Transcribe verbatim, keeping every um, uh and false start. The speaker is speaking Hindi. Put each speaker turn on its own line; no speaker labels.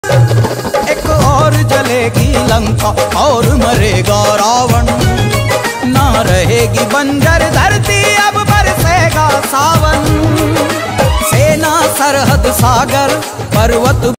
एक और जलेगी लंका और मरेगा रावण, ना रहेगी बंजर धरती अब बरसेगा सावन। सेना सरहद सागर पर्वत